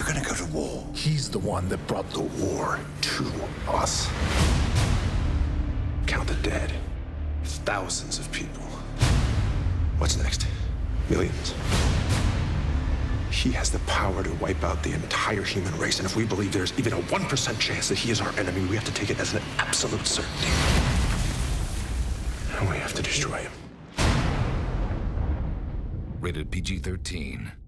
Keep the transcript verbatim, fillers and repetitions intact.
You're gonna go to war. He's the one that brought the war to us. Count the dead. Thousands of people. What's next? Millions. He has the power to wipe out the entire human race, and if we believe there's even a one percent chance that he is our enemy, we have to take it as an absolute certainty. And we have to destroy him. Rated P G thirteen.